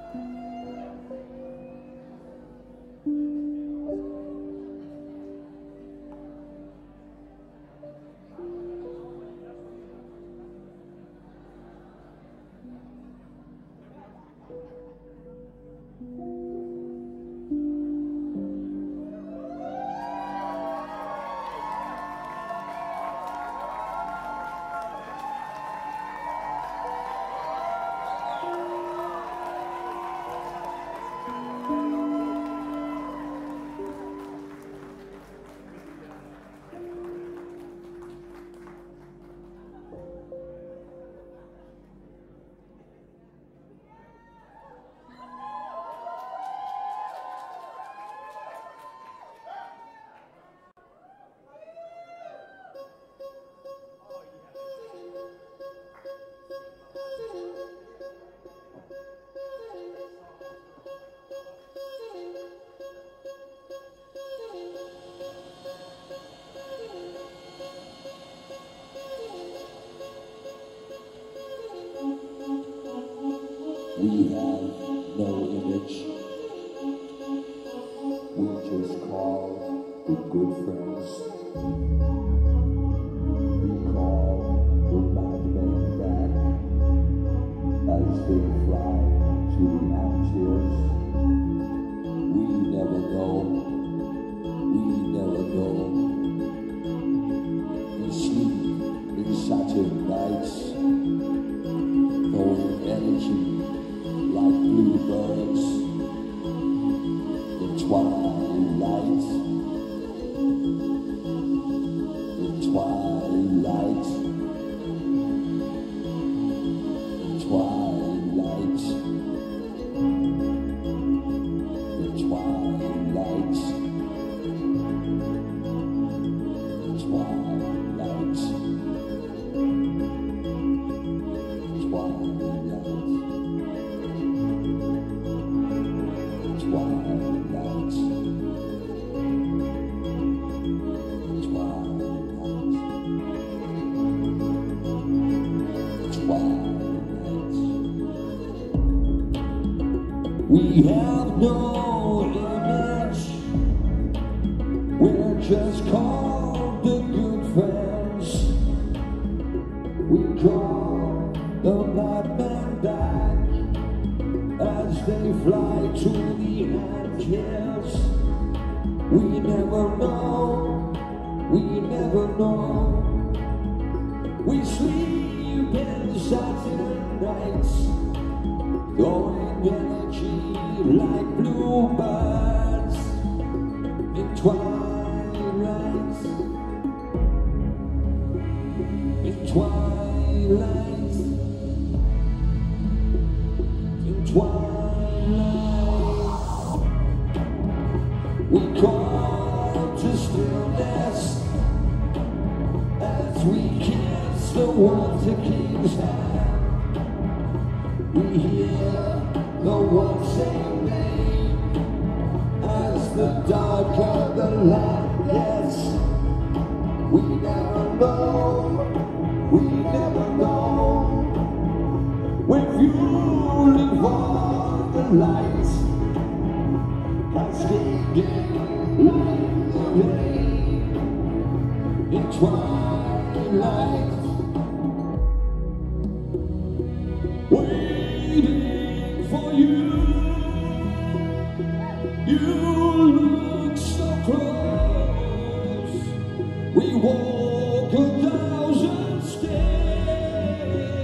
We have no image. We just call the good friends. We call the madman back as they fly to the Algiers. We never know. We never know. We sleep in satin nights, throwing energy like bluebirds in twilight, in twilight, in twilight, in twilight, in twilight, in twilight. We have no image. We're just called the good friends. We call the madman back as they fly to the Antilles. We never know. We never know. We sleep in satin nights, throwing energy like bluebirds in twilight, in twilight, in twilight. We call to stillness as we kiss the water king's hand. We hear the one same name as the darker the light gets. We never know, we never know. When you live on the light, cascading like the rain in twilight. Waiting for you, you look so close. We walk 1,000 stairs,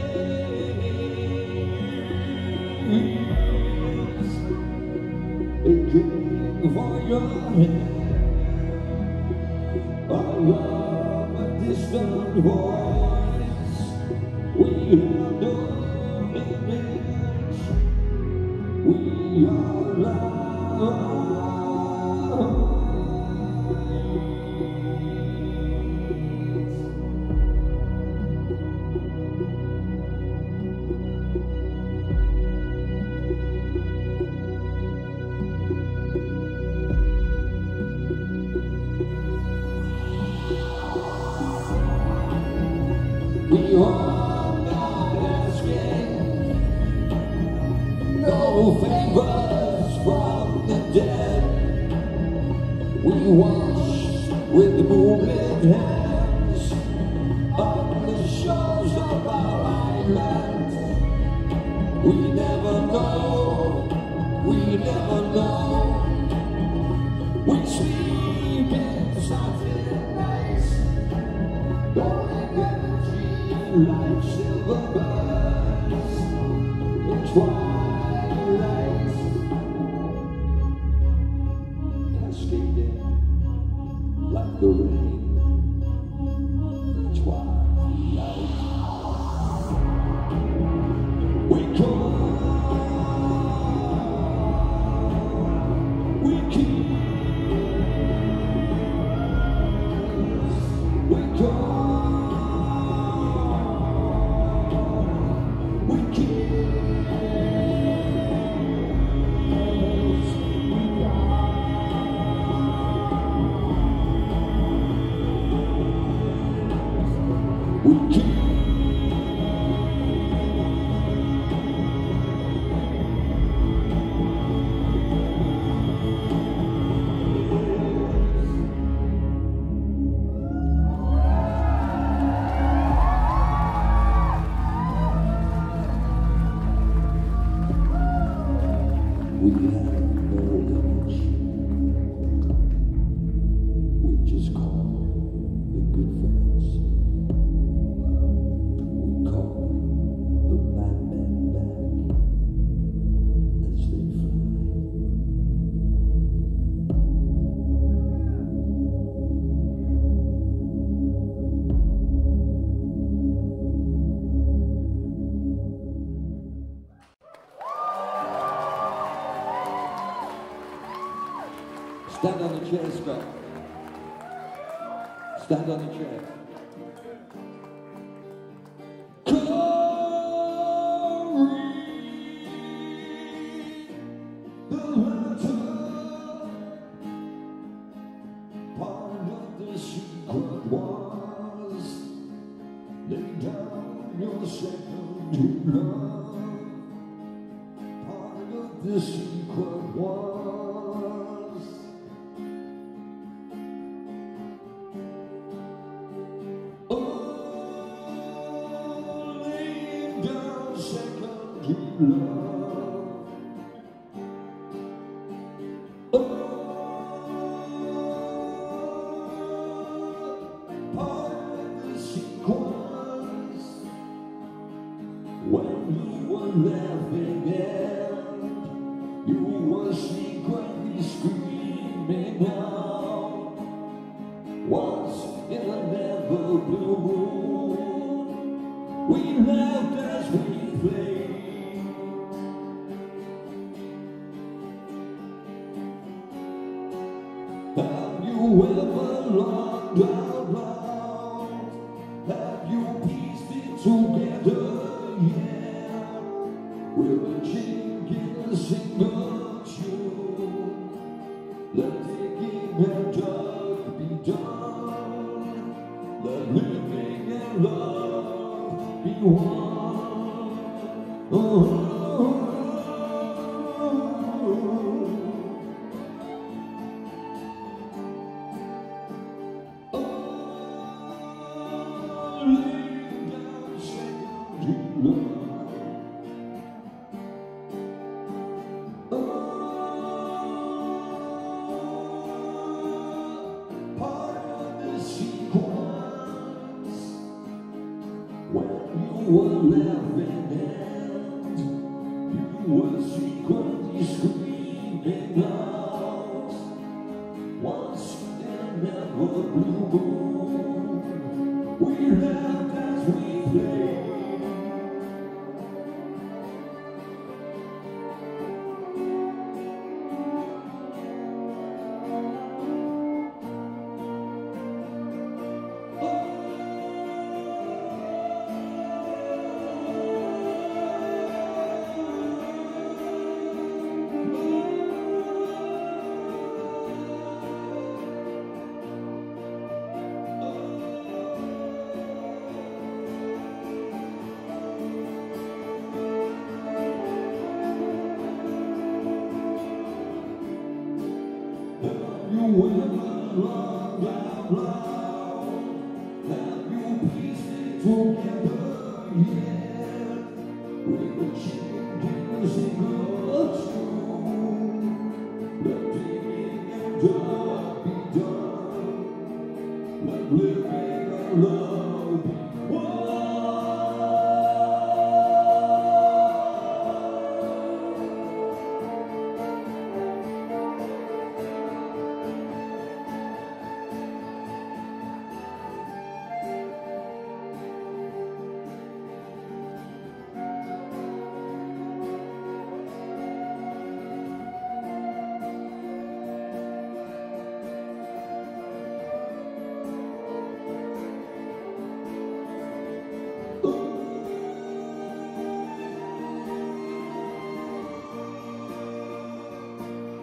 aching for your hand. I love a distant voice. We have no image. We are love. We are not asking, no faith. hands on the shores of our island. We never know, we never know. We sleep in something nice, going energy like silver birds in twilight, cascading like the rain in twilight. We come, we keep, we come, we keep. We keep. We have no image. We just call the good friends. We call the madmen back as they fly. Stand on the chair, Scott. Stand on the chair. Part of the secret was lay down your second love. Part of the secret was laying down second love. When you were laughing and you were secretly screaming out, once in a never blue moon, we laughed as we played. Have you ever loved out loud? Have you pieced it together? Yeah, we're a chink in a single tune. Let digging and dug be done. Let living and love be one. Oh. Laying down second love. You were laughing and you were secretly screaming out, once in a never blue moon, we laughed as we played. You will love out loud.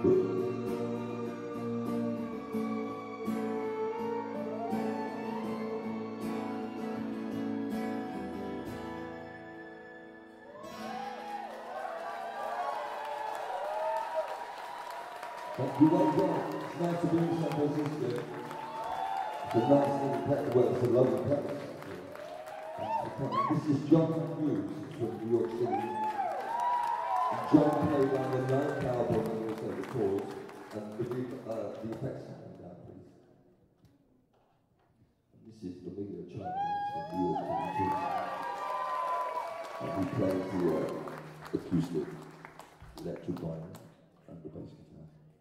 Thank you, well done. It's nice to be in San Francisco. It's a nice little place. Well, it's a lovely place. This is John Hughes from New York City. And John played on the 9th album and also the chords. And the effects happened down, please. And this is Domingo Chavez from New York City too. And he plays the acoustic electric violin and the bass guitar.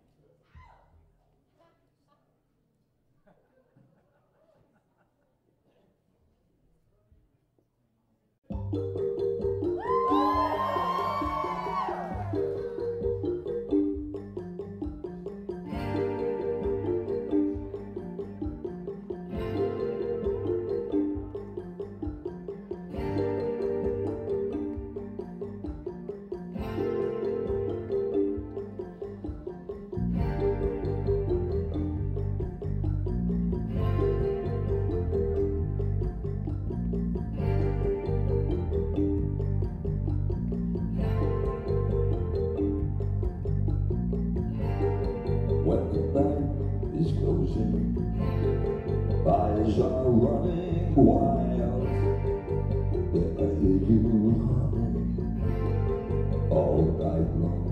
Eyes are running wild. Yeah, I hear you humming all night long.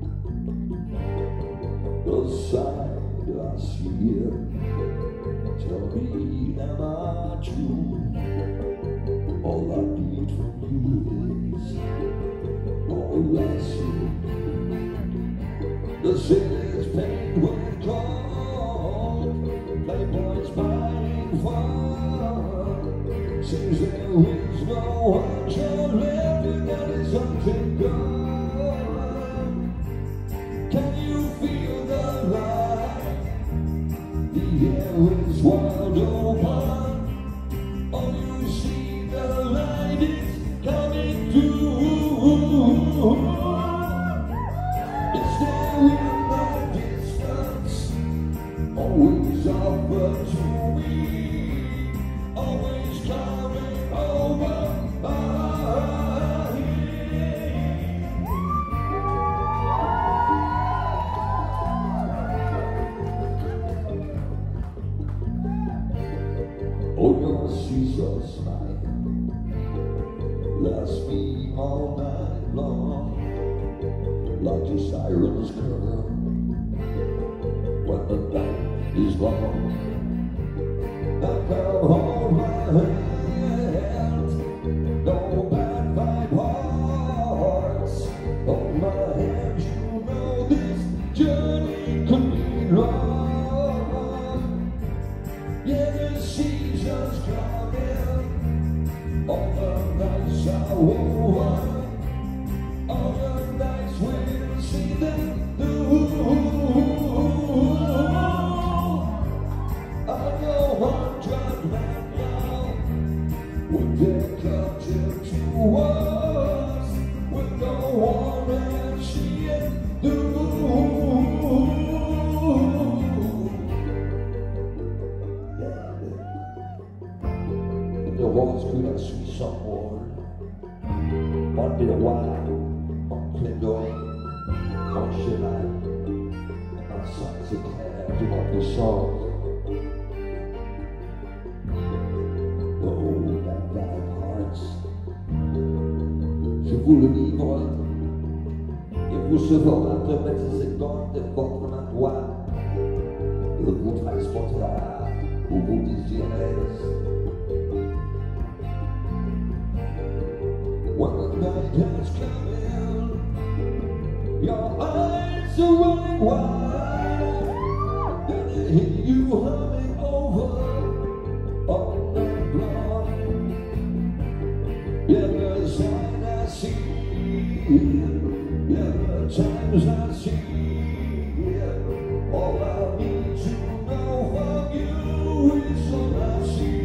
The side I see it. Tell me, am I true? All I need from you is all I see. The city's painted with gold. Playboys buying fun. Seems there is no action left. You got something gone. Can you feel the light? The air is wide open. Oh, you see the light is coming through. It's there in the distance. Always offer to me, always coming over Oh, your seesaw smile lasts me all night long, like a siren's curl when the night is long. Now come hold my hand, no bad vibe hearts. Hold my hand, you know this journey could be long. Yeah, the season's coming, all the nights are over, all the nights we'll see them through. Would they come to us with no one and see it through? In the walls could I see someone? Wonder why on Clindoy, on Chennai, and my sons declare to what we saw. Je vous le livre et vous sauvera de mettre cette bande de votre main droite. Il vous transportera où vous désirez. When the night has come in, your eyes are running wide. Then I hear you humming over all night long. Yeah, the sign I see, yeah, the times I see, yeah. All I need to know from you is all I see.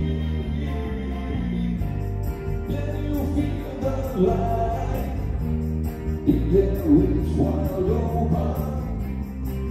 Yeah, you feel the light, the air is wide open.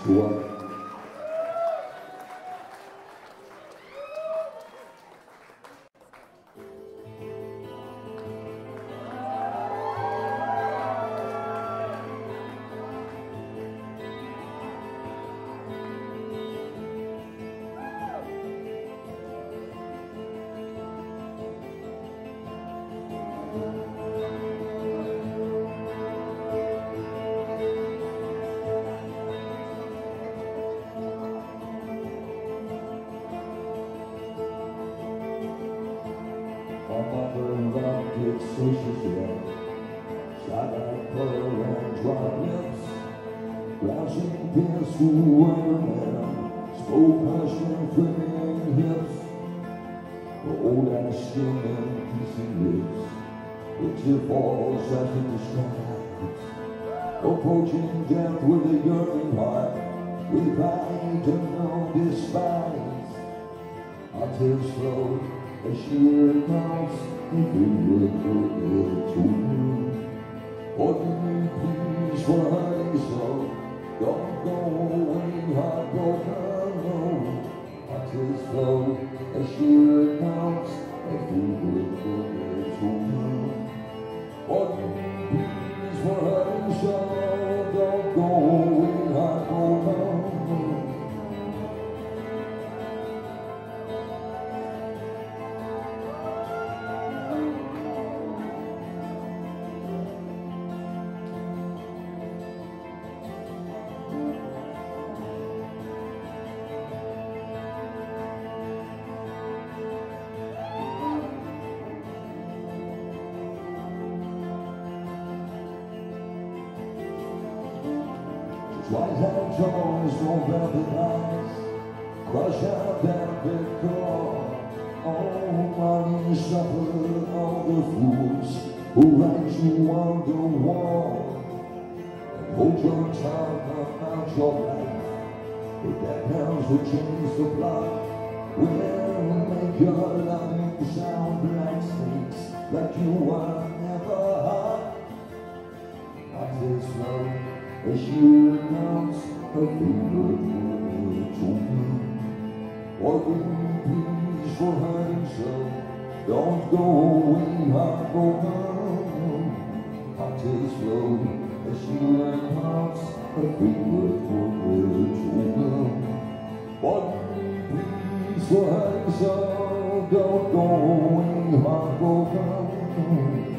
What? Flashing past the weatherman, spoke hushing flinging hips, old ash skin and kissing lips, the tear falls as in the skies, approaching death with a yearning heart, with pride and no despise. I tell slow as she recounts the favorite to me. Forgive me please for hurting so. Don't go away, heartbroken, no. I tell slow as she recounts the favorite to me. Forgive me please for hurting so. Don't go away, heartbroken, no. White-haired Jones don't velvet eyes, crush out that big core. Oh, money suffered all the fools who write you on the wall. And hold your tongue about your life, but that house will change the block. Will make your loving sound like snakes, like you are never hot. I feel slow as she recounts her favorite word to me. Forgive me please for hurting so. Don't go away, heartbroken. I take slow as she recounts her favorite word to me. Forgive me please for hurting so. Don't go away, heartbroken.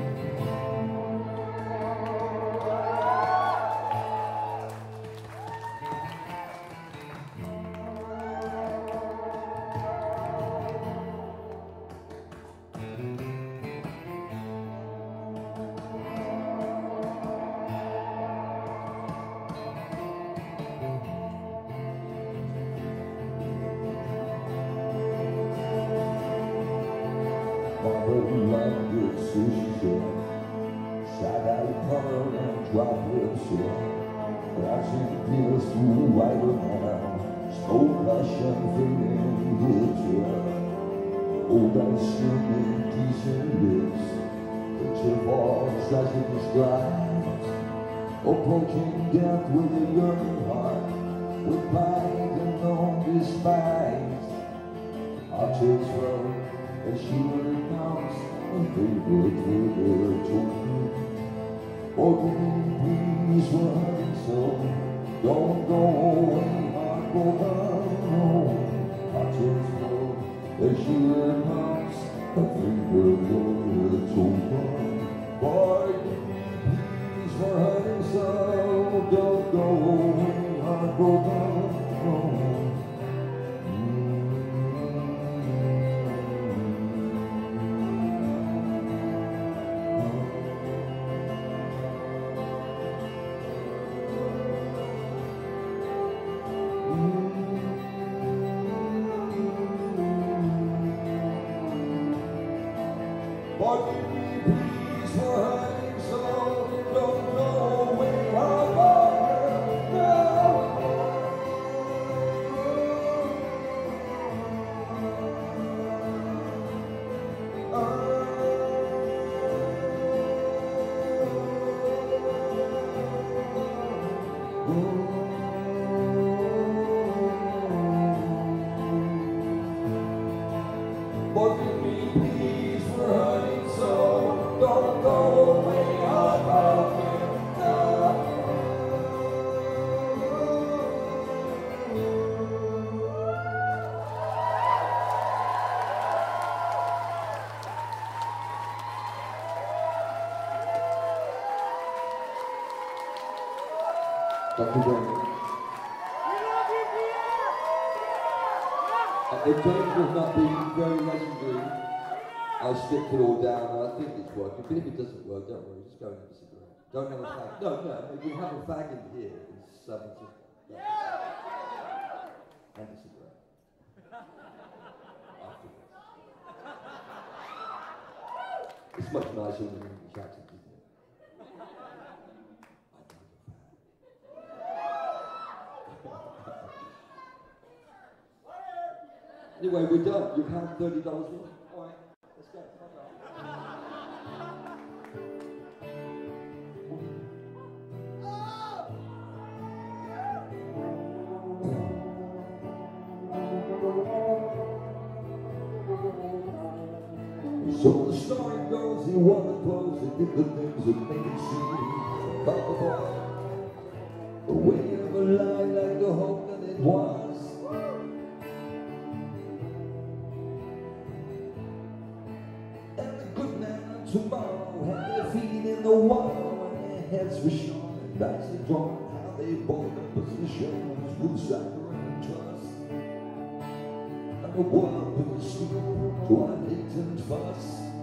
Like good sushi shell, side-eye color and drop lips, yeah. Flashing tears through white now, smoke flush and fading hips, yeah. Old and skin and decent lips, the chip falls as it describes, approaching death with a yearning heart, with pride and no despise. I take slow as she recounts her favorite word to me. Forgive me please for hurting so. Don't go away, heartbroken, no. I take slow as she recounts her favorite word to me. Forgive me please for hurting so. Don't go away, heartbroken, no. Forgive me please for hurting so. Don't go away, heartbroken, no. Oh. Thank you very much. At the danger of not being very legendary, I stripped it all down and I think it's working. But if it doesn't work, don't worry, just go and have a cigarette. Don't have a fag. No, you have a fag in here in San Francisco. And a cigarette. Afterwards. It's much nicer than an English accent, isn't it? Anyway, we're done. You've had $30 worth. All right, let's go. So the story goes, he won the clothes and did the things that make it seem about the boy. A way of a lie like the hope that it was. And the good men of tomorrow had their feet in the water when their heads were shorn and backs were drawn. How they bought the positions with saccharine and trust. And the world with a scoop to our latent fuss.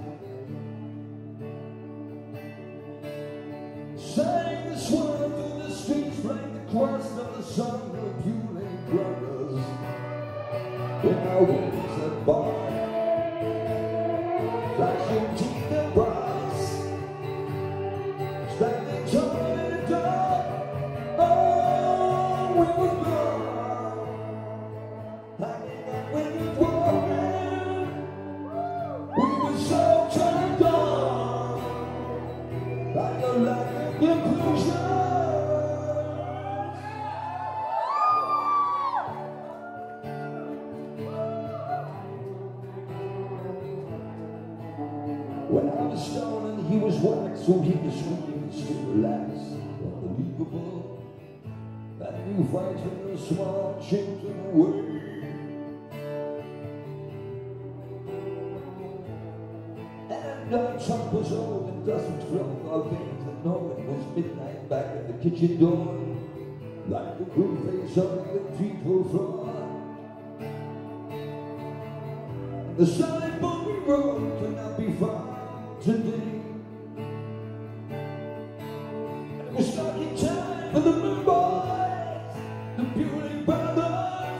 Sang the swirl through the streets like the crust of the sun of puling brothers. In our wings at bar, flashing teeth and brass, standing tall in the dark. Oh, we were gone, hanging out with the woman. We were so turned on by your lack of conclusion. When I was stoned and he was waxed, so he could swing and still relax. Unbelievable. That new fight with a small change in the way. And our trunk was old and doesn't flow our veins and know it was midnight back at the kitchen door. Like the blue face on the people floor. The signboard we wrote cannot be found today. And we're stuck in time for the Moon Boys, the Beauty Brothers.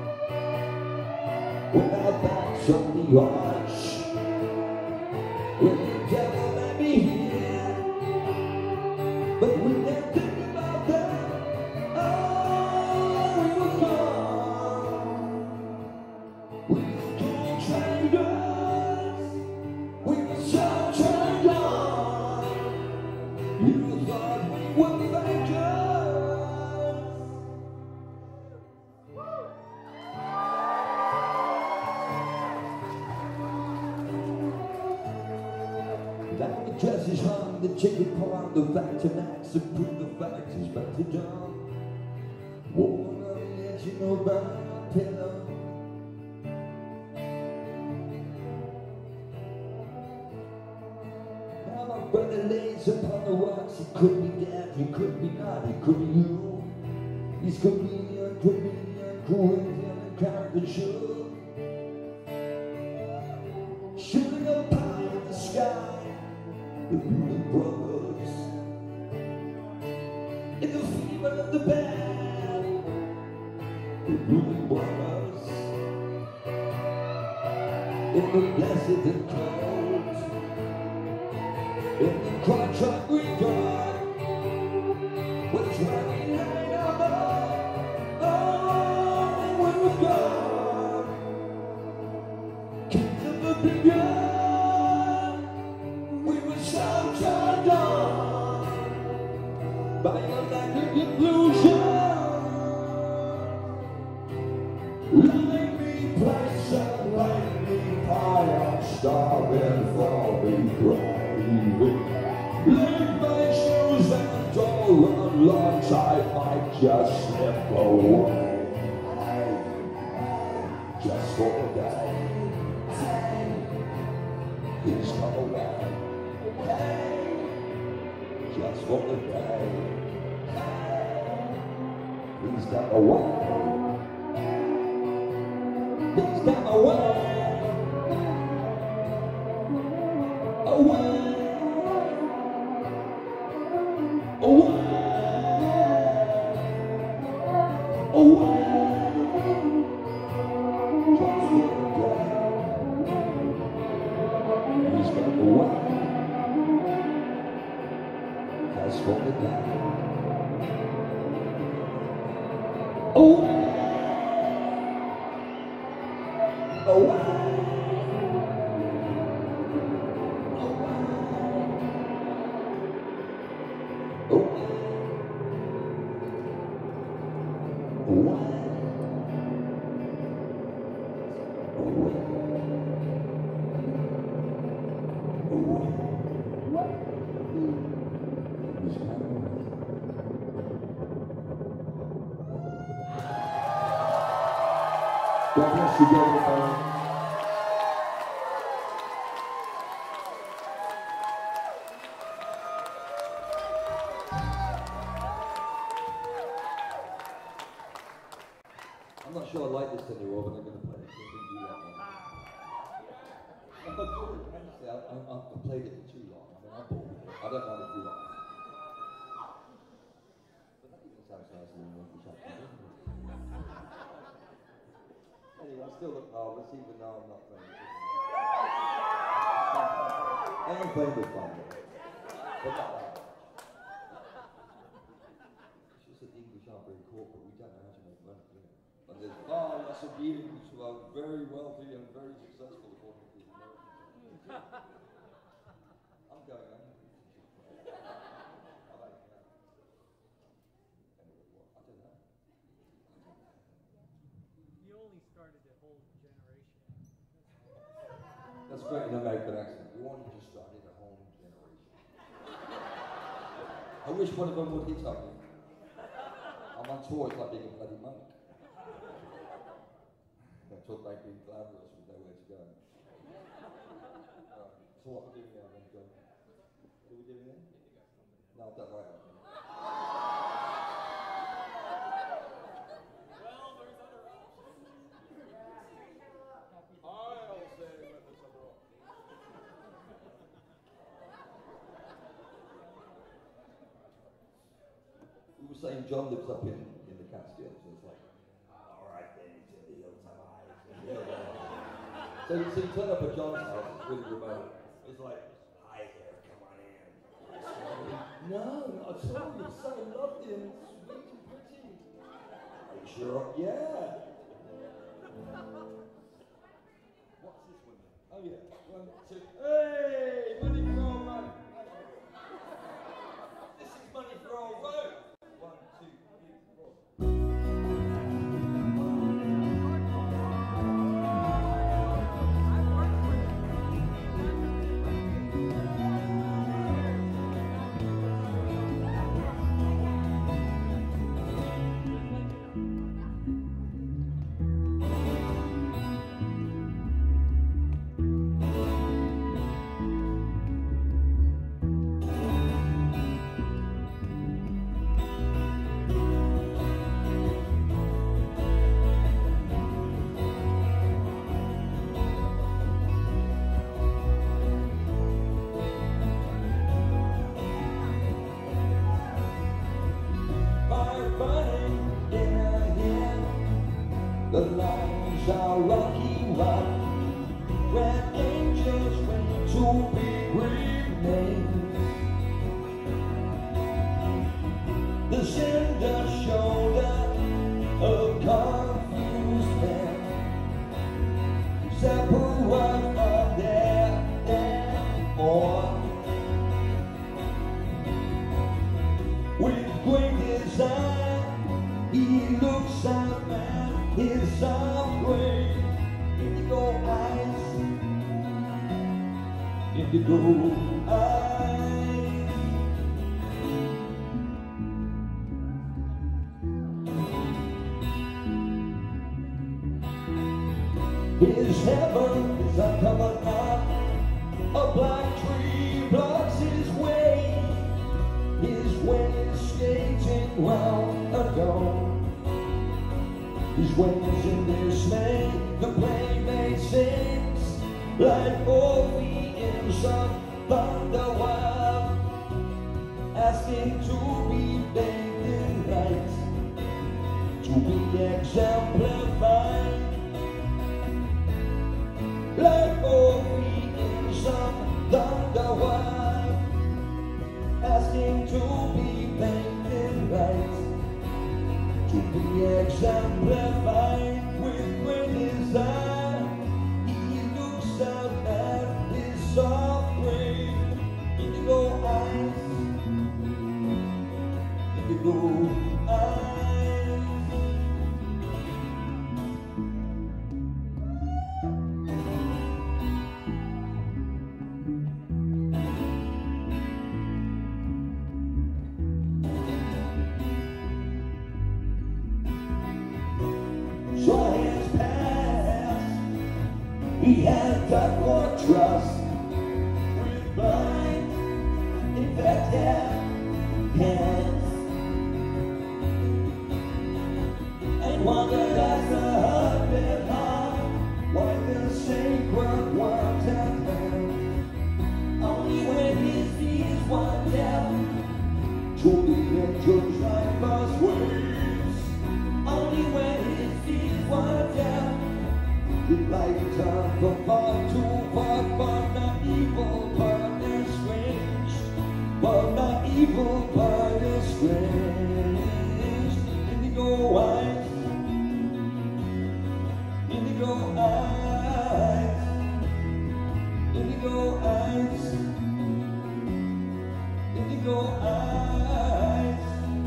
With our backs on the arch, with the devil may be here, but we can't think about that. Oh, we were gone. We were cool traders. We were so turned on. You thought we were fakers. Like the dress is hung, the chicken pawn, the Victomax, and prove the fact is back to dawn. Woman on the edge, you know, by my pillow. Now my brother lays upon the rocks. He could be dead, he could be not, he could be you. He's comedian, Corinthian, and caricature. Shooting a pie in the sky, the Beauty Brothers. In the fever of the band, the Beauty Brothers. In the blessed and cold, in the crotch of Greek God, with dragging hanging on the oh, we were gone. Kids of the begun, we were so turned on by a lack of conclusion. Like me place and like me pie, I'm starving for me craving. Leave my shoes and the door unlocked, I might just slip away. Just for the day, please come away. Just for the day. He's got away. He's got away. Away. Away. Away. He's got away. That's what we got. Oh, oh, God bless you, David Bowie. I'm not sure I like this anymore, but I'm going to play it. I'm going to do that one. Honestly, I've played it for too long. I mean, I'm bored with it. I don't mind if you like. But that even sounds nicer than the English accent, doesn't it? Anyway, I still look marvellous even though I'm not playing it. I am playing with fun, but not that much. It's just that the English aren't very corporate, we don't know how to make money, do we? And there's far less of the English who are very wealthy and very successful according to the Americans. I'm going on. How about you now? Anyway, what? I don't know. You only started a whole generation. That's great in American accent. We wanted to start in a whole new generation. I wish one of them would hit on me. I'm on tour, it's like being a bloody monk. I talk about being glamorous with nowhere to go. So what we're doing now then, John? What are we doing then? No, don't worry about it. Well, there's other options. I'll say that there's other options. We were saying John lives up in the Catskills, so it's like, alright then, it's in the hills of eyes. So you turn up at John's house, it's really remote. It's like, hi there, come on in. No, not at all, you're so lovely and sweet and pretty. Are you sure? Yeah. What's this one then? Oh yeah, 1, 2, hey, money for all money. This is money for all vote. 1, 2, 3, 4. The lines are rocky rock, where angels wait to be renamed. The cinder shoulder of confused men, separate from their more. With great desire, he looks at man. His soft gray, indigo eyes, indigo eyes. His heaven is a covered up, a black tree blocks his way. His way is skating round a dome. His wings in dismay, the playmate sings like Orpheus of thunder wild, asking to be bathed in light, to be exemplified. Like Orpheus of thunder wild, asking to be bathed in light, to be exemplified. With great desire, he looks out at his soft gray indigo eyes, indigo eyes. Years past, he had done more trust with blind, infected hands, and wondered as the heart bit hard why the sacred worked at hand. Only when his fears were down, to the angels like us waves. Only when his fears were down, the light turned from far to far, but not evil, but estranged, but not evil, but estranged. Indigo eyes, indigo eyes, indigo eyes, indigo eyes.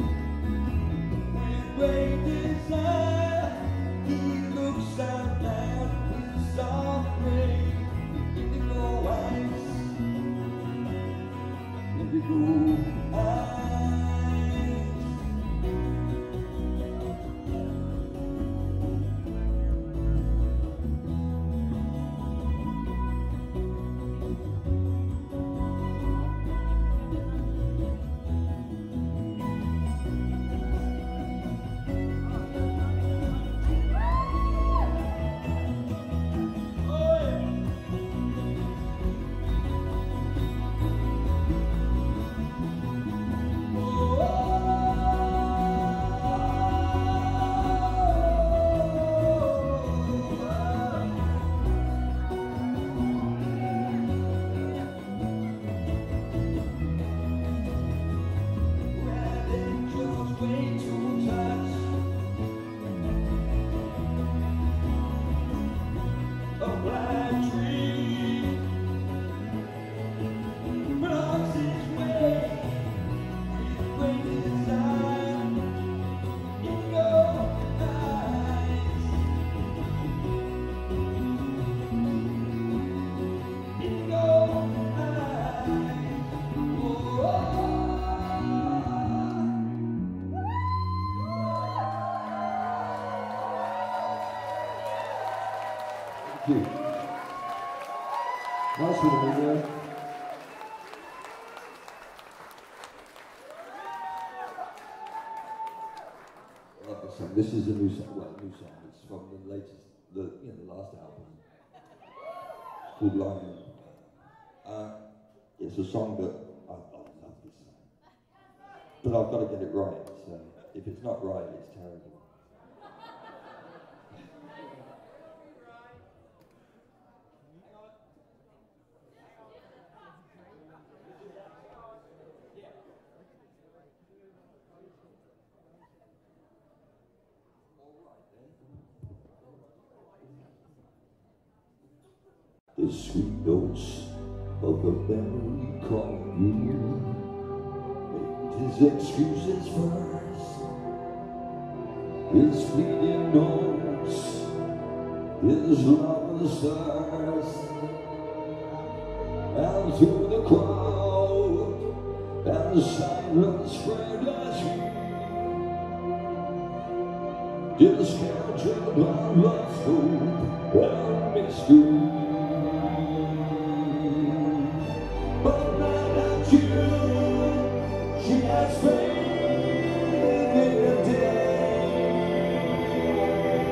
With great desire, he looks out at his soft gray indigo eyes, indigo eyes. Thank you. Nice with me there. I love this song. This is a new song. Well, a new song. It's from the latest, the last album called Lion. It's a song that I love this song, but I've got to get it right. So if it's not right, it's terrible. The sweet notes of the memory calling you made his excuses first. His fleeting notes, his lover's thirst, and through the crowd and silence spread as he discounted our love's hope and mystery. She has faith in the day.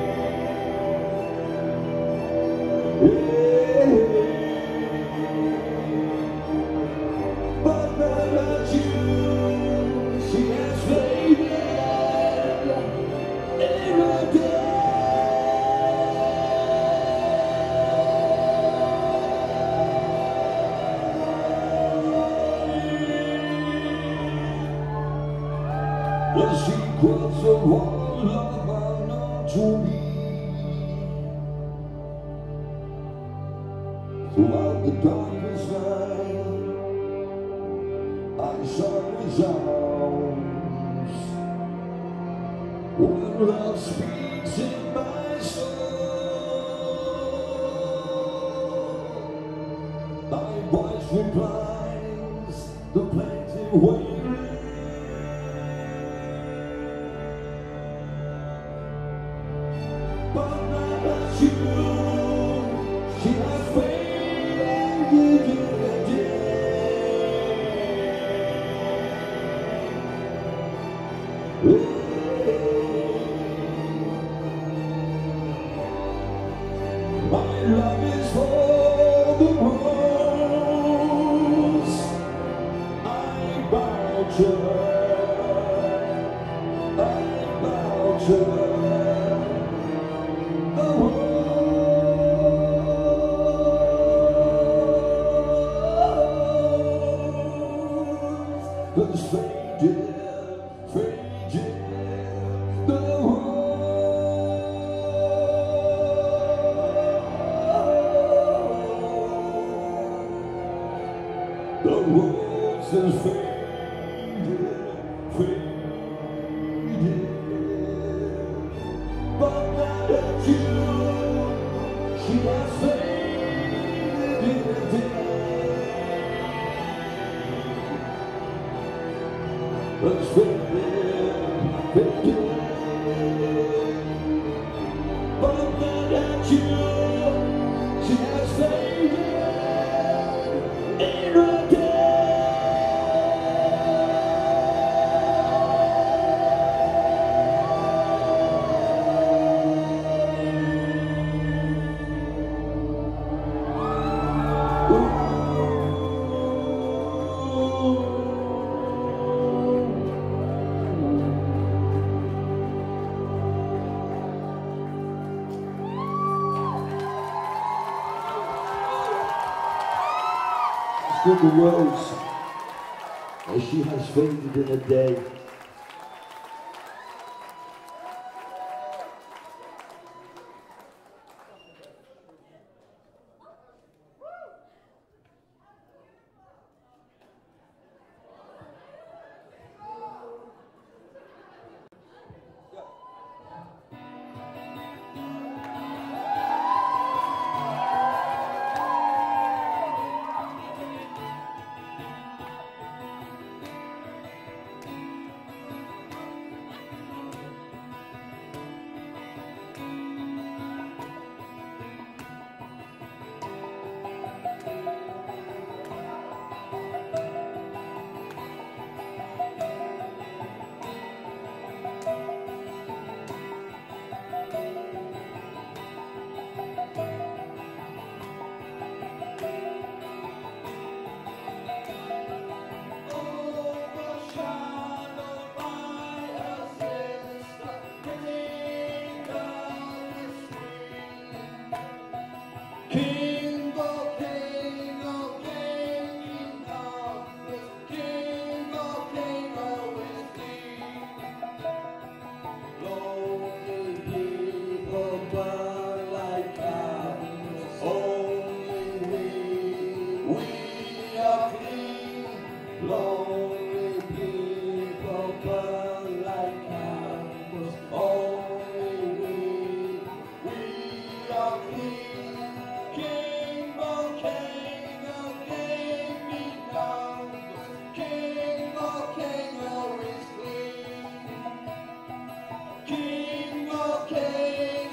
The secrets of what love are known to me. Throughout the darkest night, I saw resounds when love speaks in my soul. My voice replies the plaintive wailing. But not as you, she has faded into the day. My love is for the rose. I bow to her. I bow to her. The rose has faded, faded. The rose has faded, faded. But not at you, she has faded in the day. Has faded, faded. But not at you, she has faded in the day. The rose, as she has faded in a day. Lonely people burn like candles. Only we are clean. King of King numbers. King of is clean. King of King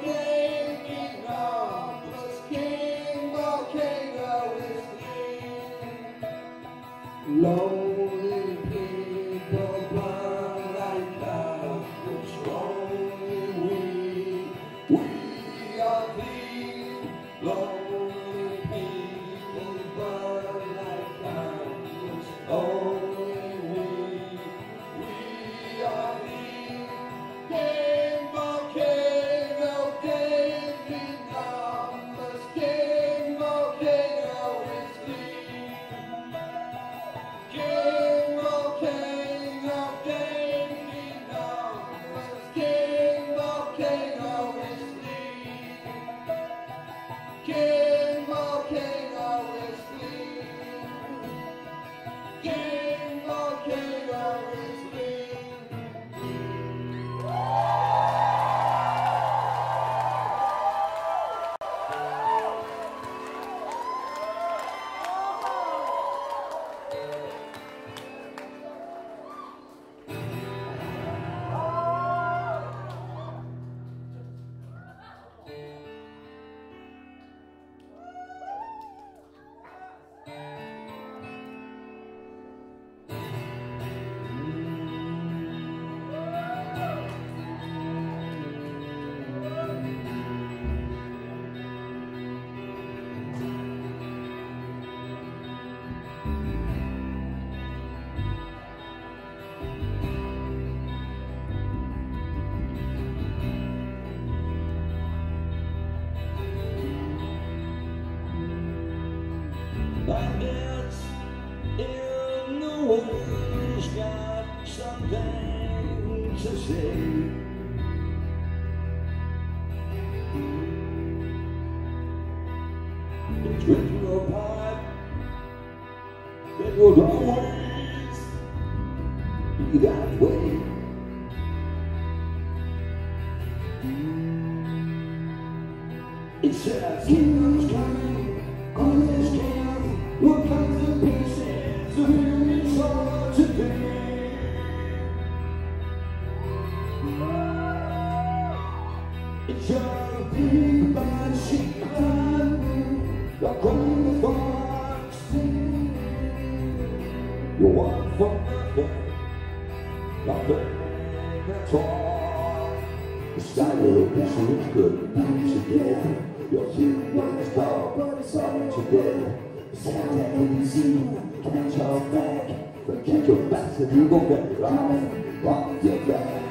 numbers. King of is clean. Lonely people burn like candles. Only we are clean. Lonely people burn like candles. Only we are clean. King of King numbers. King of is clean. always got something to say. It's written apart, it would always be that way. It says, keep coming, cause this camp will come to pieces of your soul today. It's your big bad sheep the cold thoughts. You want for nothing at all. The sky will be so good today. Your human is gone, but it's all today. It's not that easy, catch your back. But catch your back and you gon' get off your back.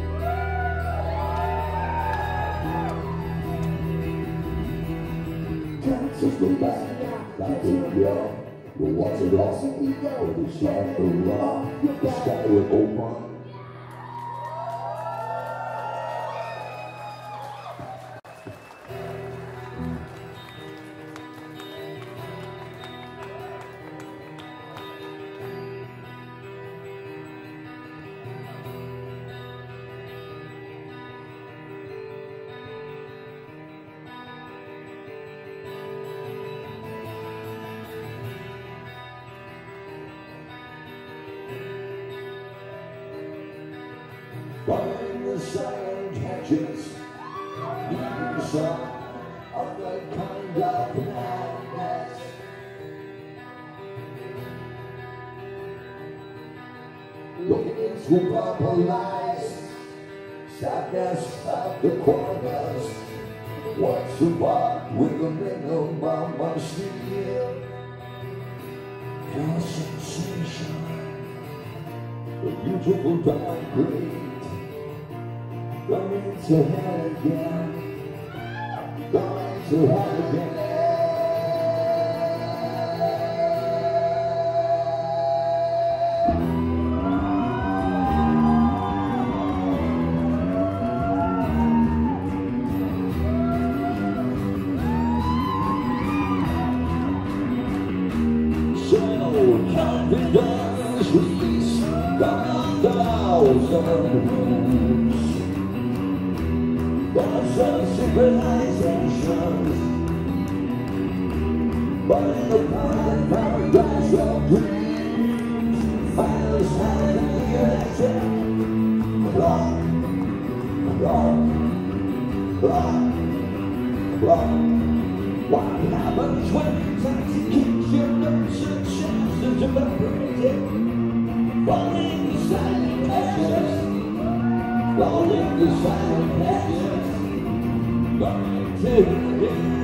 Just go back, like a girl. You'll watch it all, but it's like a rock. The sky will open. Following the silent catches, the song of the kind of madness. Looking into purple eyes, sadness of the corners. What's the part with a minimum of steel? Your sensation, the beautiful downgrade. Going to hell again, going to hell again. So confidence leads down 1,000 rooms. Lots of civilizations, but in the private paradise of dreams, I was having the electric clock, clock, clock, clock. What happens when taxi kicks your nerves and chances evaporated? Falling the silent ashes, falling the silent ashes. Going to the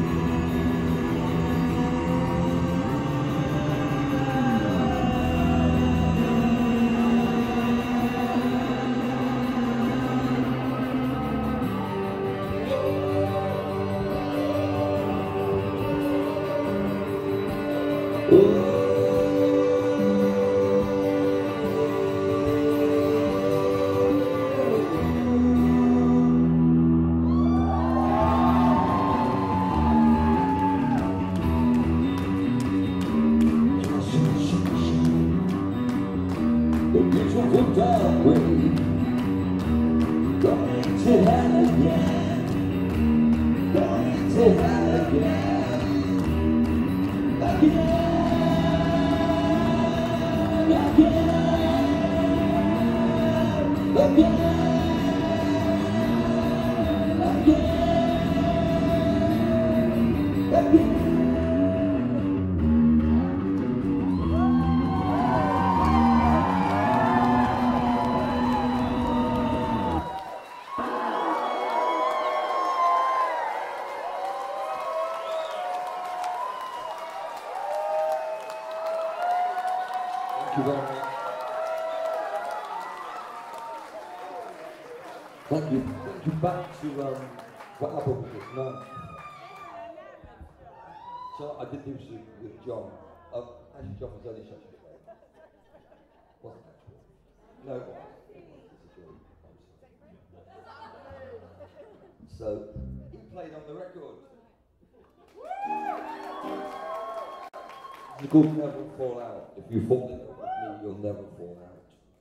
beautiful downgrade, going to hell again, going to hell again, again, again, again, again, again. Thank you very much. Thank you. Thank you back to what album was this month. So I did this with John. Actually, John was only such a So he played on the record. It's called Never Fall Out. If you fall in love with me, you'll never fall out.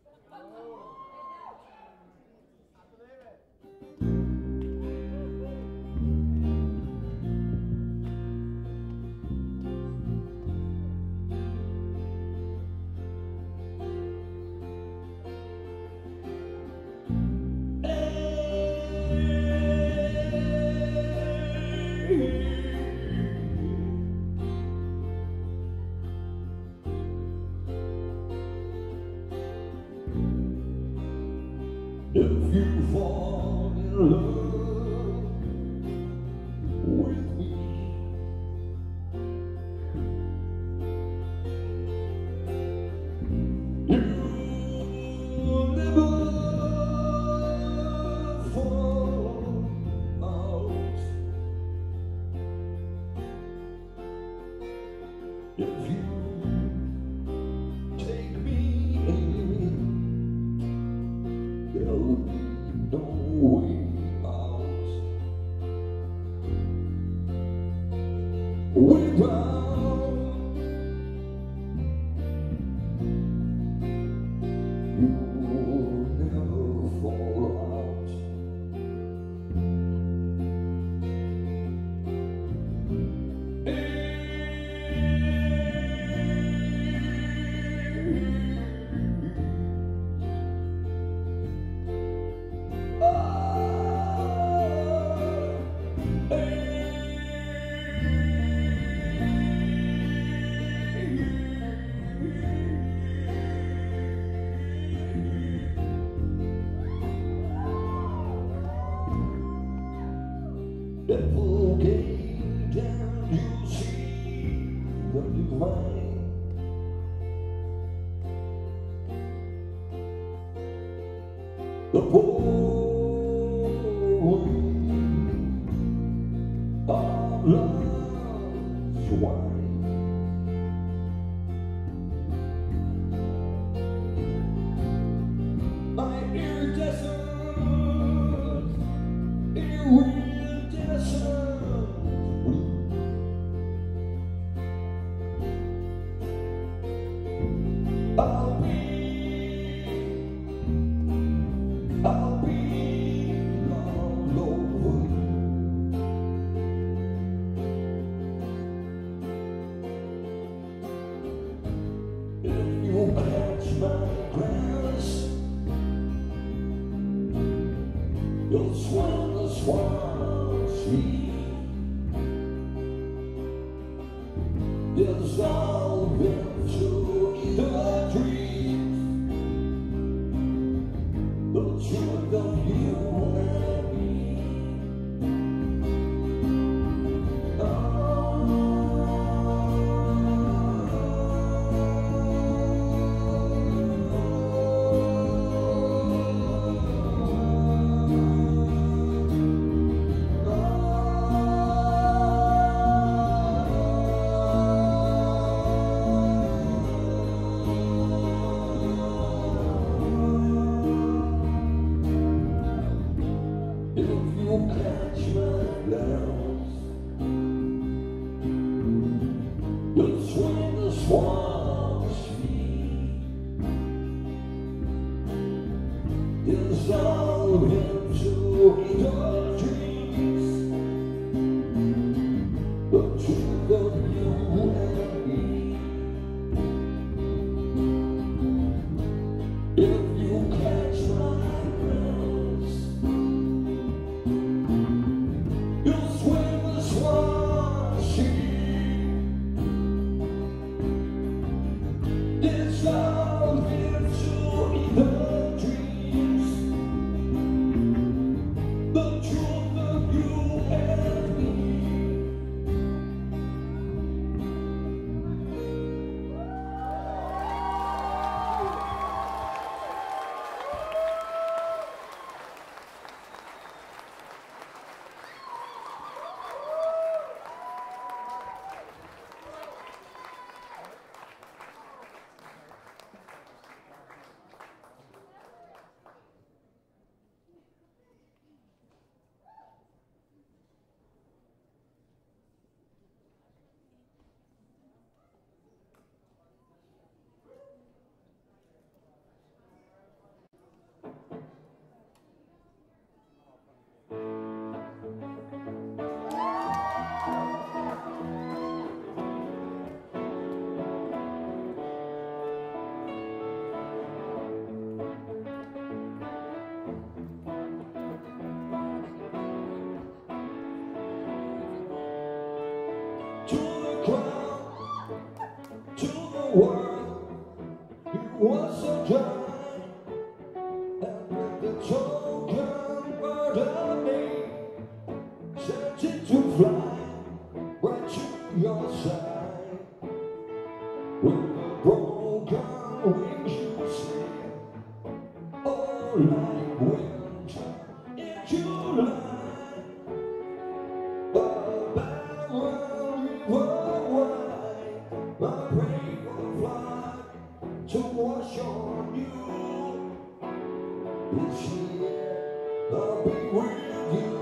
If you fall in love with me, you'll never fall out. If you take me in, there'll be no way out without you'll never fall out. Devil gate and you see the divine. The poetry of love's wine. My iridescent, I'll be all over. If you catch my glance, you'll swim the swan sea, dissolve into the dreams, the truth of you and me. If you catch my glance, you'll swing the swan's feet, dissolve into the dreams, the truth of you and me. If you catch my glance, you'll swim the swan sea, dissolve into the dreams, was so kind, and with the token part of me, searching to fly right to your side. With the broken wings you see, all like winter in July. A barrel river wide, I pray for the flood to wash on you. This year I'll be with you.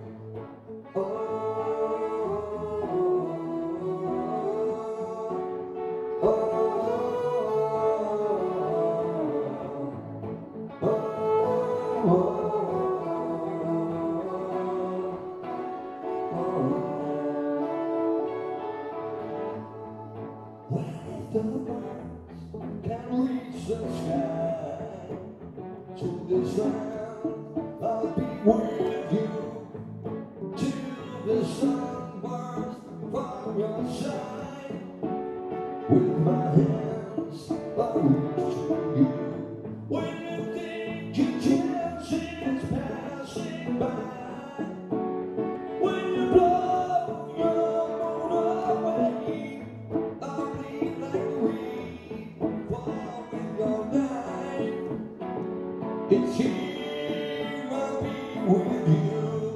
The birds can reach the sky. To this land I'll be with you, till the sun burns from your side. With my hands I reach to you. When you think your chance is passing by, when you blow your moon away, I'll bleed like a reed, fall with your knife. It's here I'll be with you.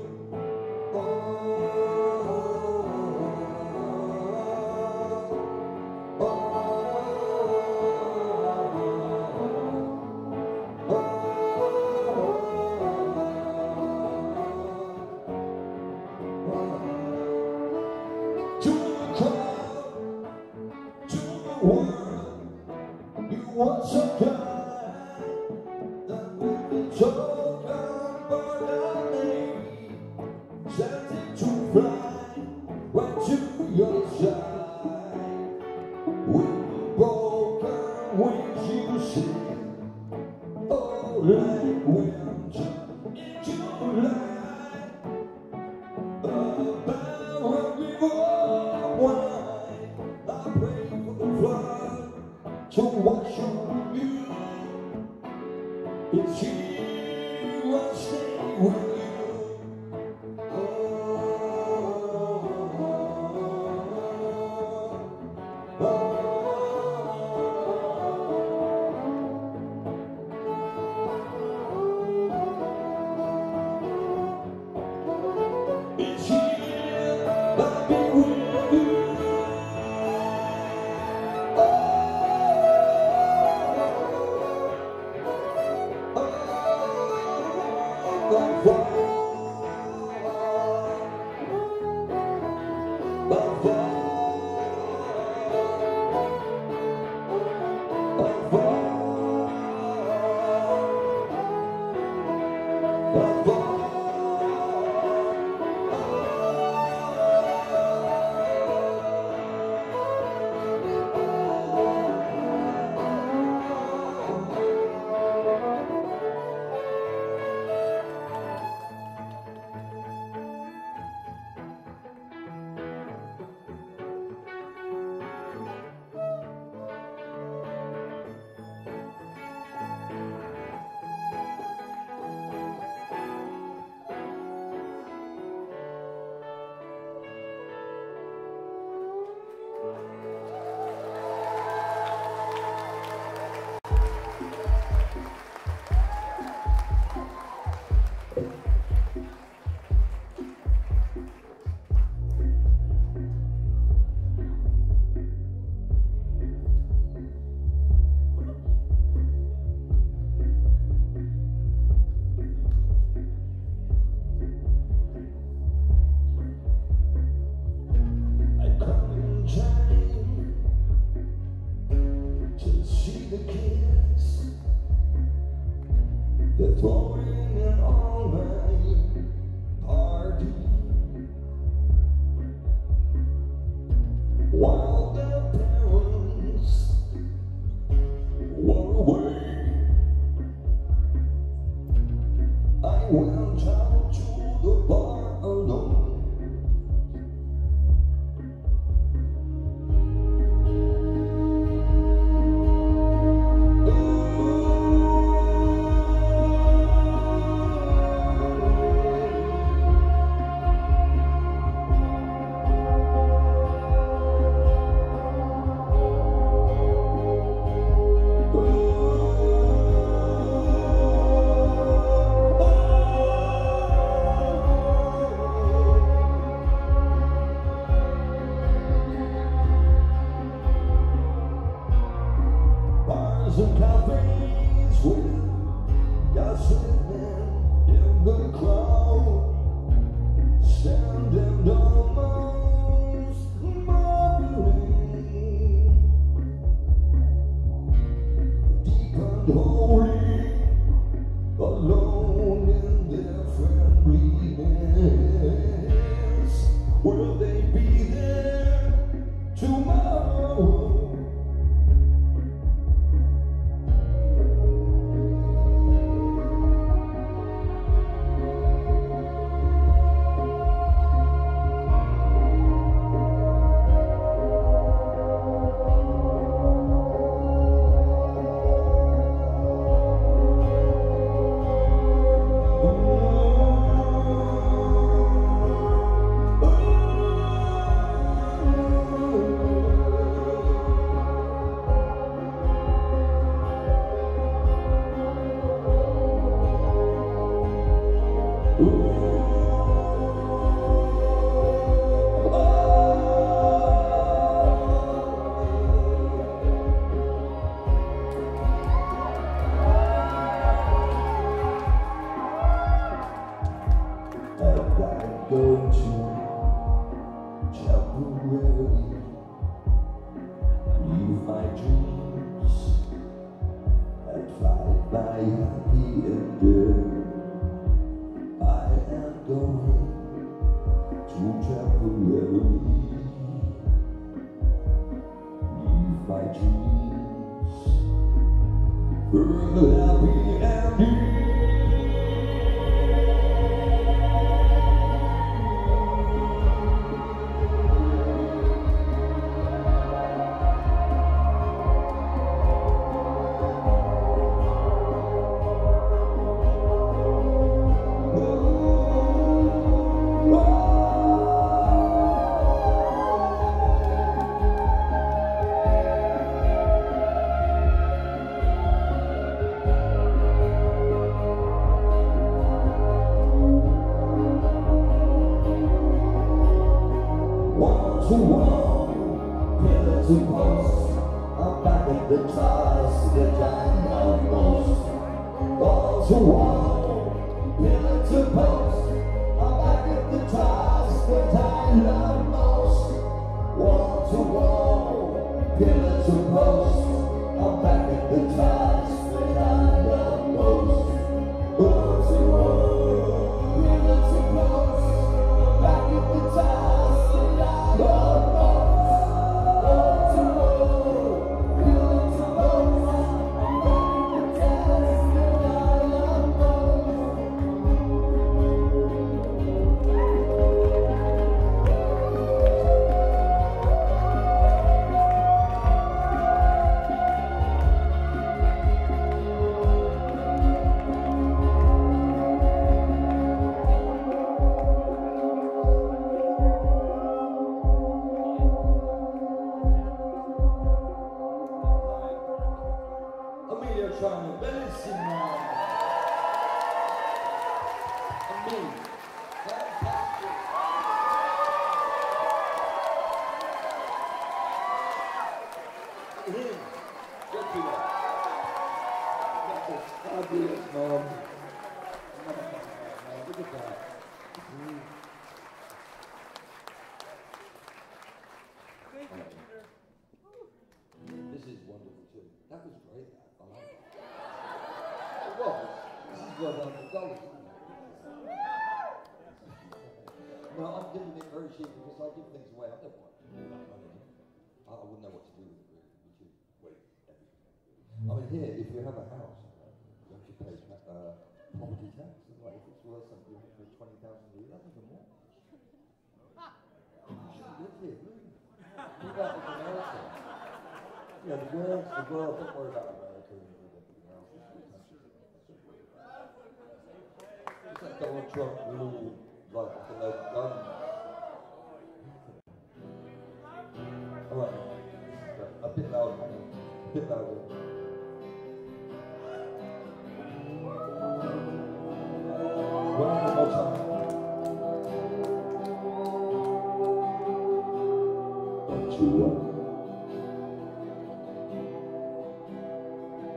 To the crowd, to the world, you were so kind, that with the token part of me, setting to fly right to your side. With the broken wings you see, oh, like winter in July. A barrel river wide, I pray for the flood to wash on you. It's here I'll stay with you. It's here I'll be with you. They're throwing an all-night party while their parents were away. I went out to the bar alone. bars and cafes with gossiping in the crowd, standing almost marveling, deep and holy, alone in their friendliness. Will they be there tomorrow? Going to temporarily leave my dreams and find my happy ending. I am going to temporarily leave my dreams for the happy ending. To wall, pillar to post, I'm back at the task that I love most. Wall to wall, pillar to post, I'm back at the task that I love most. Wall to wall, pillar to post, I'm back at the task that I love most. Wall to wall, pillar to post, I'm back at the task that I love most. China, bellissima! Amazing! Fantastic! Him! Look at that! That's a fabulous mom! Look at that! Thank you, Peter. This is wonderful too. That was great. I like it. Well, this is $1,200, isn't it? No, I'm giving it very cheap because I give things away. I don't want money. I wouldn't know what to do with it really. Would you? Wait, everything. I mean, here, if you have a house, you have to pay property tax. Like, if it's worth something, you have to pay $20,000 a year. That's even more. You shouldn't live here, really. Move out of America. Yeah, the world, don't worry about America and everything else. It's like Donald Trump rule, like, for no guns. Alright, a bit louder, hang on. A bit louder. One more time. Don't you want?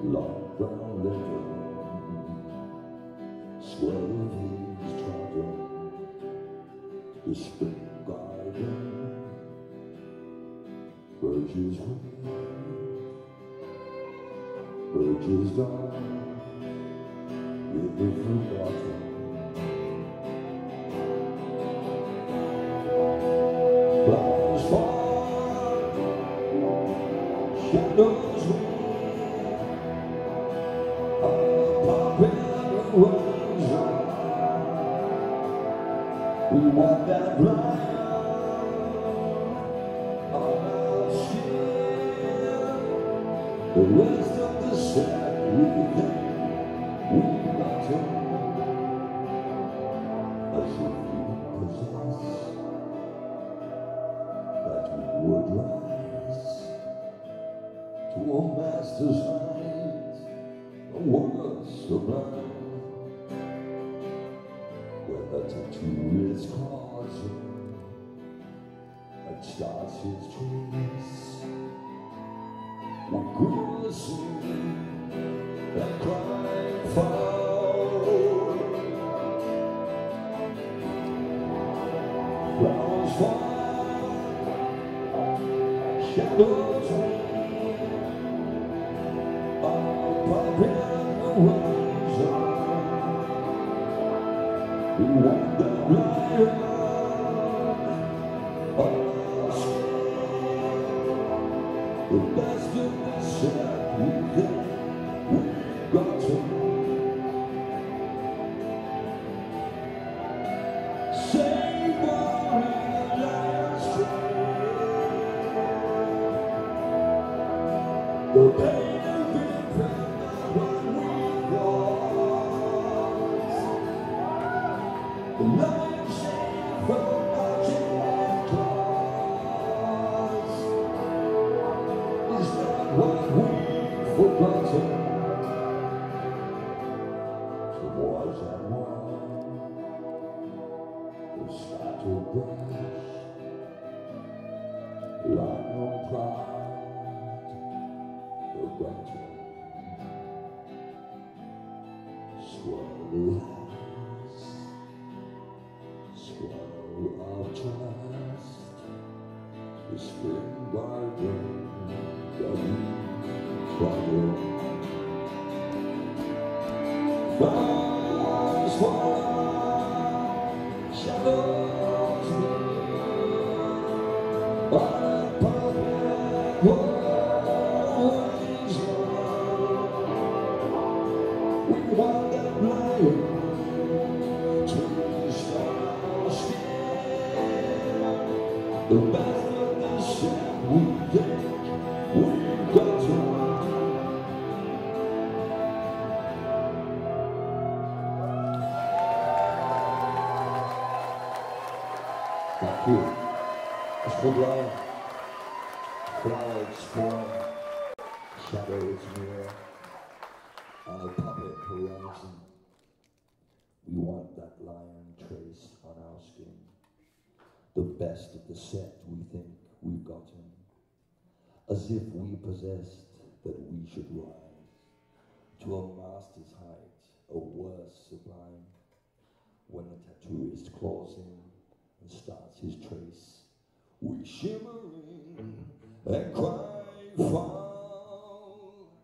long brown leather, swell of his charger, the spring garden, birches wind, birches dawn, river forgotten. Flowers fall, shadows win, a popping rose. We want that light on our skin. The rest of the set we think we've got to, as if we possess that we would rise to a master's height, a world sublime, where the tattoo is causing and starts his trace. We grew a sing and cry foul. Flowers fall, shadows win, all popping rose. We want that light on our skin. The best of the set we think we've got to savoring the lion's train. The pain of being proud of what we've lost. The lion's shame from marching and claws is not what we've forgotten. The wars and war, the scattered brush, like no pride, forgotten. Swallow lies, swallow our trust, the spring garden that we trodden. Flowers fall, shadows move, on a public ways. We want that light to restore our skin. The best of the set we think we've got to. Thank you. It's called Lion. Flowers fall, shadows near, on a puppet horizon. We want that lion traced on our skin. The best of the set we think we've gotten. As if we possessed that we should rise to a master's height, a worse sublime. When the tattooist claws in and starts his trace, we shimmering and cry foul.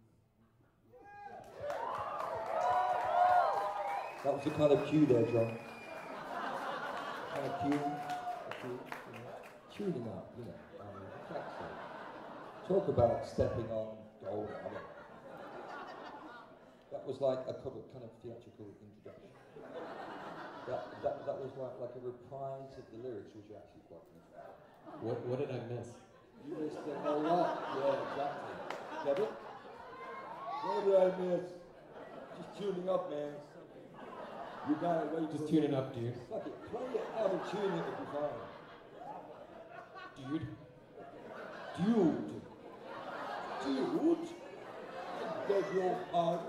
That was the kind of cue there, John. Kind of cue. Tuning up, you know. Talk about stepping on gold. That was like a kind of theatrical introduction. That was like a reprise of the lyrics, which are actually quite good. What did I miss? You missed a whole lot. Yeah, exactly. Get it? What did I miss? Just tuning up, man. You got it. Wait. Just tuning up, dude. Fuck it. Play it out of tune, it'll be fine. Dude. Dude. Dude. I beg your pardon.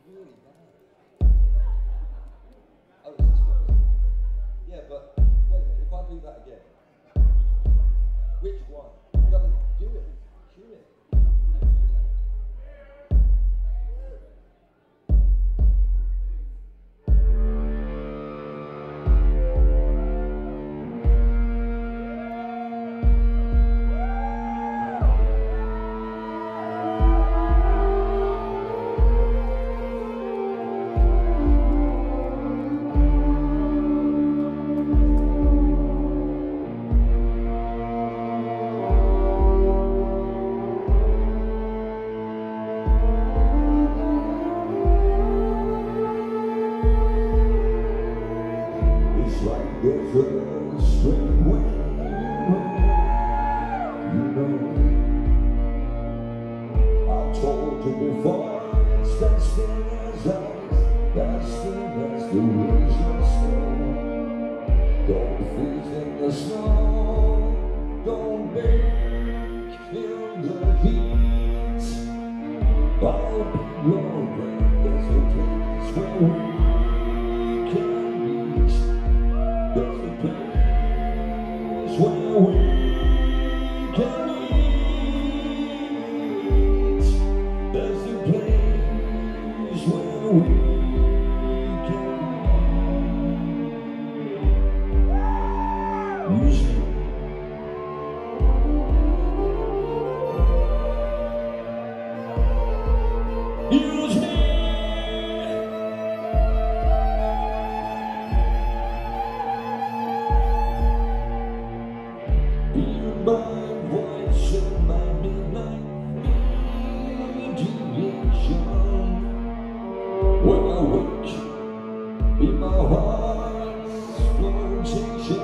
really bad. Oh, it's this one. Yeah, but wait a minute, if I do that again, which one? You gotta do it. Cue it. It's like there's a straight wind, you know. I told you before, it's as thin as ice, as thin as the reason stone. Don't freeze in the snow, don't bake in the heat. I'll be lonely, there's a place where we can meet. There's a place where we can meet. There's a place where we can meet. Use me. Use me. My voice in my midnight mediation. When I wake, be my heart's flotation.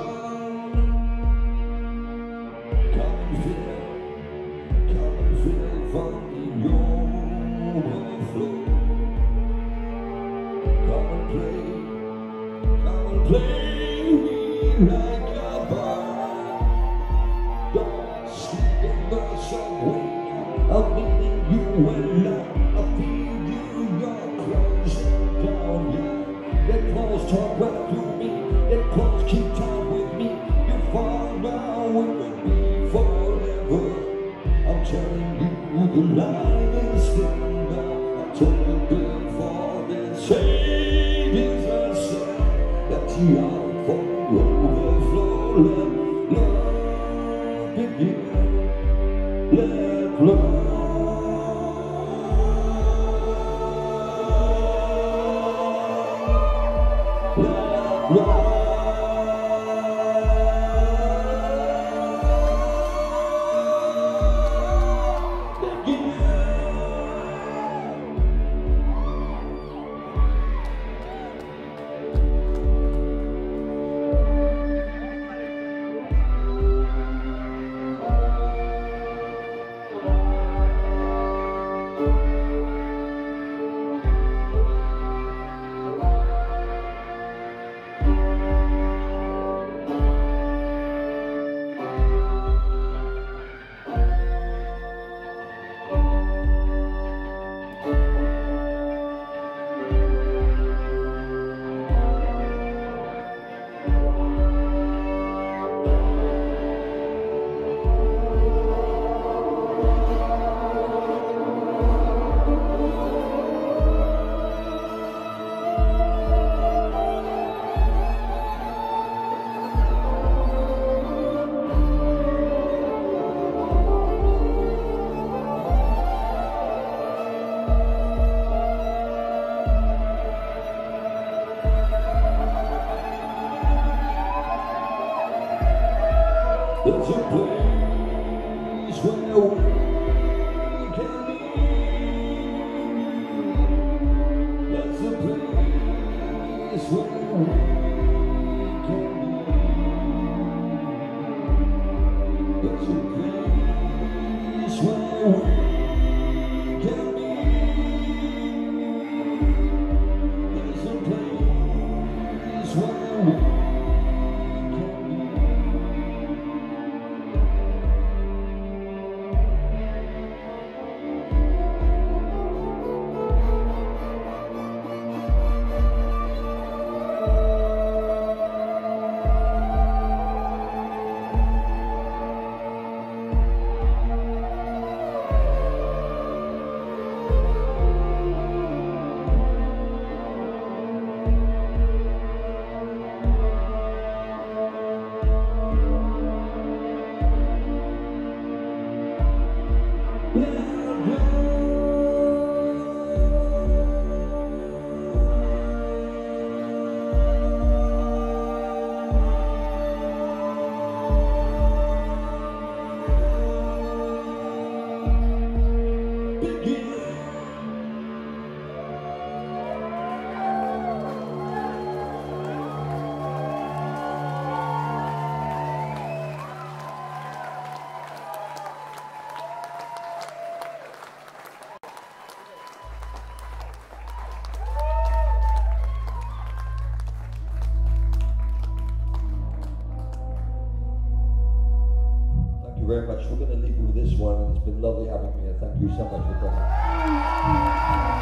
Come and feel from the overflow. Come and play me like a bird. Don't sleep in the subway. I'm meeting you when I feel you. You're closing down, yeah. Get close, talk right to me. Get close, keep time with me. You fall down with me forever. I'm telling you the line is thin now. I'm talking before this shade is unsaid. That you out for the overflow. Let begin. Let love. Let love. begin. Thank you very much. We're going to leave you with this one. It's been lovely having you here. Thank you so much for coming.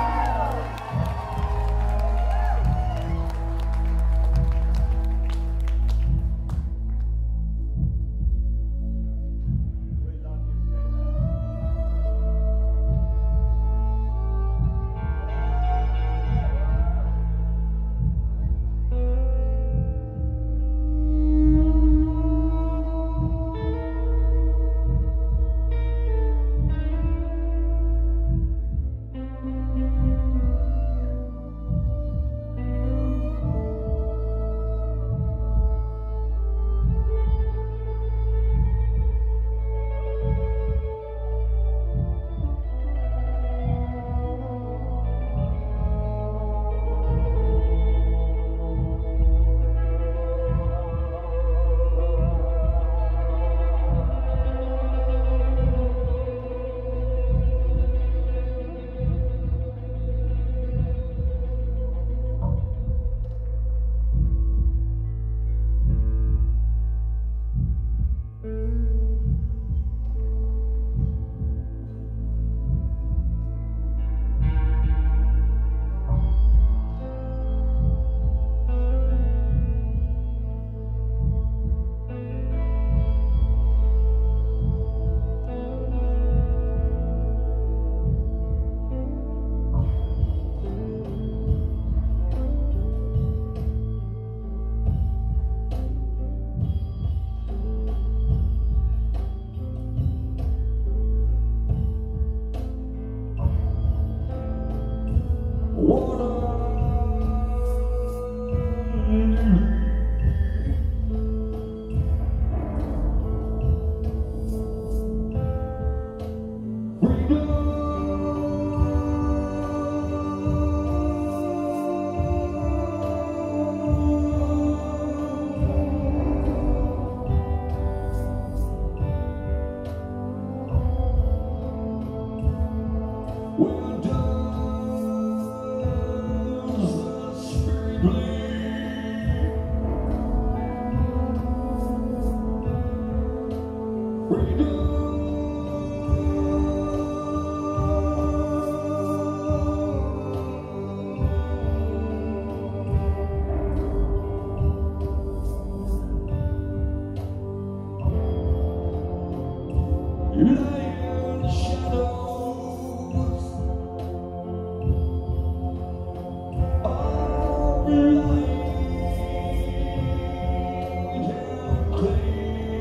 We love you, baby. Lion shadows are light and clean.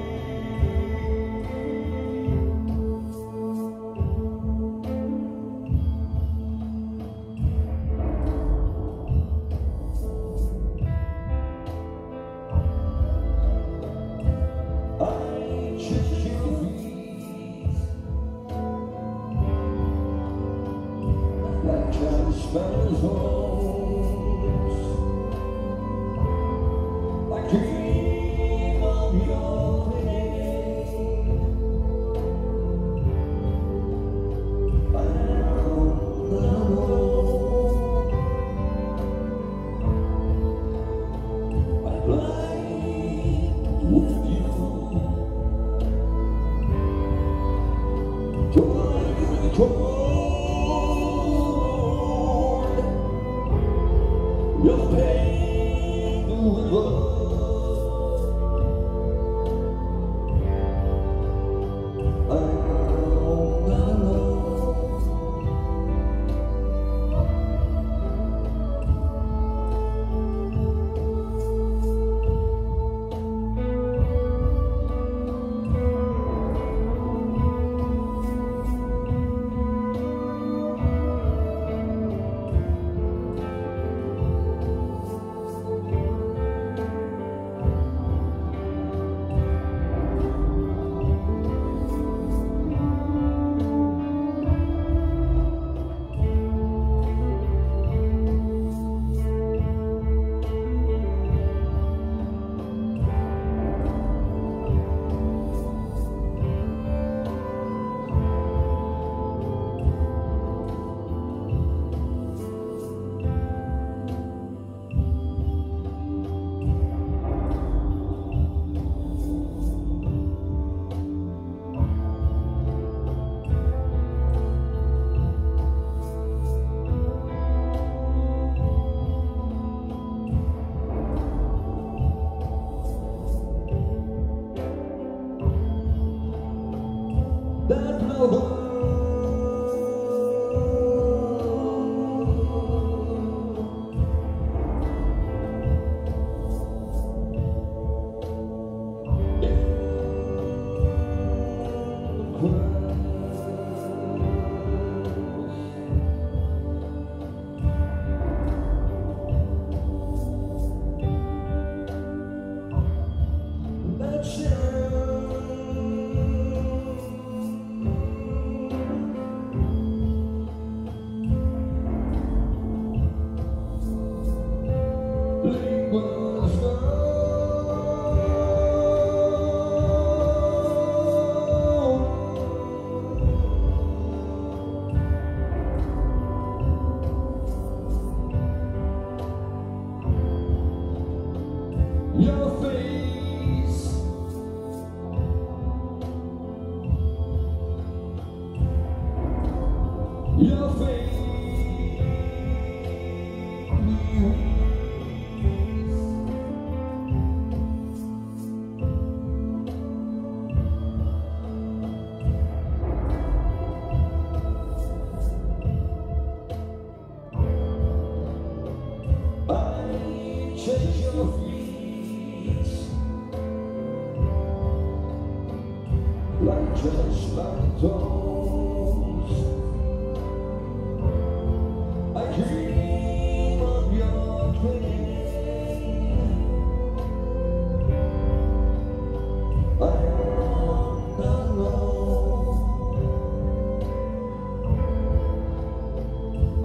I chase your feet like transparent holes. I dream of your pain. I I'm blind with you. Joy with the cold.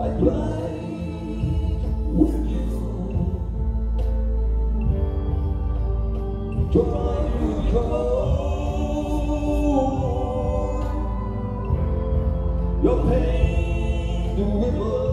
I play with you. Try to control your pain, the river.